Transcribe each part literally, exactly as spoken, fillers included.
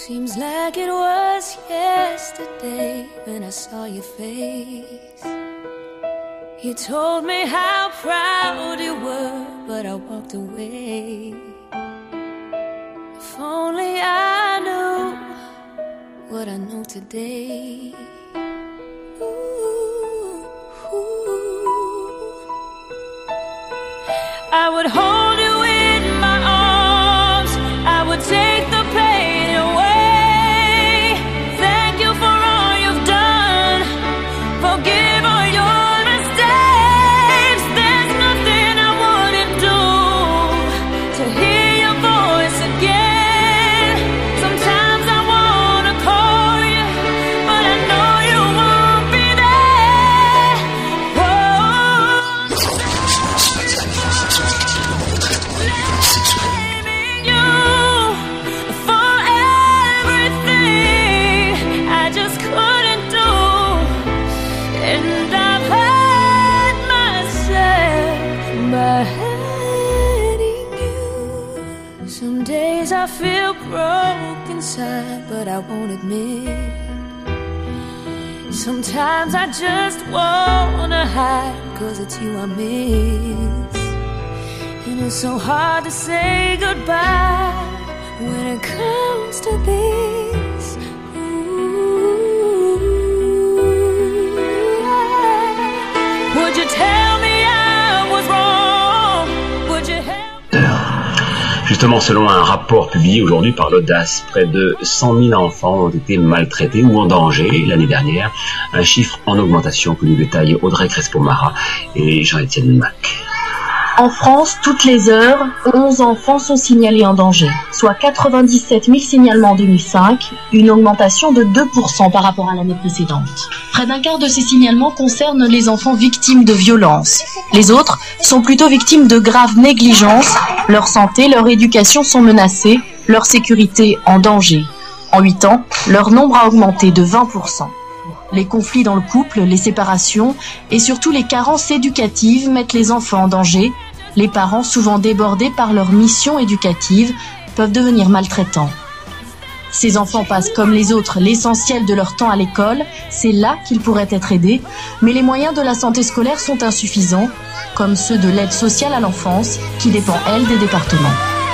Seems like it was yesterday when I saw your face. You told me how proud you were, but I walked away. If only I knew what I know today. Ooh, ooh. I would hold you in my arms, I would take the pain away. Thank you for all you've done, forgive all your mistakes. There's nothing I wouldn't do to hear your voice again. Sometimes I wanna call you, but I know you won't be there. Whoa. Blaming you for everything I just couldn't do, and I've hurt myself by hurting you. Some days I feel broke inside, but I won't admit. Sometimes I just wanna hide, cause it's you I miss. And it's so hard to say goodbye when it comes to this. Ooh, would you tell me I was wrong? Would you help? Justement, selon un rapport publié aujourd'hui par l'Audace, près de cent mille enfants ont été maltraités ou en danger l'année dernière. Un chiffre en augmentation que nous détaillent Audrey Crespo-Mara et Jean-Étienne Mac. En France, toutes les heures, onze enfants sont signalés en danger, soit quatre-vingt-dix-sept mille signalements en deux mille cinq, une augmentation de deux pour cent par rapport à l'année précédente. Près d'un quart de ces signalements concernent les enfants victimes de violences. Les autres sont plutôt victimes de graves négligences, leur santé, leur éducation sont menacées, leur sécurité en danger. En huit ans, leur nombre a augmenté de vingt pour cent. Les conflits dans le couple, les séparations et surtout les carences éducatives mettent les enfants en danger. Les parents, souvent débordés par leur mission éducative, peuvent devenir maltraitants. Ces enfants passent comme les autres l'essentiel de leur temps à l'école, c'est là qu'ils pourraient être aidés, mais les moyens de la santé scolaire sont insuffisants, comme ceux de l'aide sociale à l'enfance, qui dépend, elle, des départements.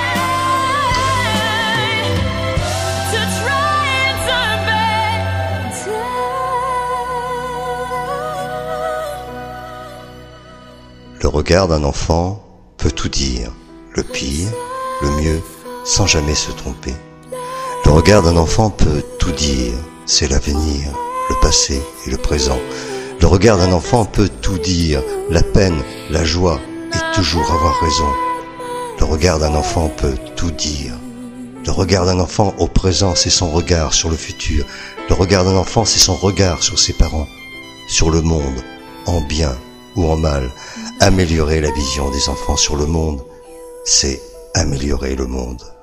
Le regard d'un enfant peut tout dire, le pire, le mieux, sans jamais se tromper. Le regard d'un enfant peut tout dire, c'est l'avenir, le passé et le présent. Le regard d'un enfant peut tout dire, la peine, la joie et toujours avoir raison. Le regard d'un enfant peut tout dire. Le regard d'un enfant au présent, c'est son regard sur le futur. Le regard d'un enfant, c'est son regard sur ses parents, sur le monde, en bien ou en mal. Améliorer la vision des enfants sur le monde, c'est améliorer le monde.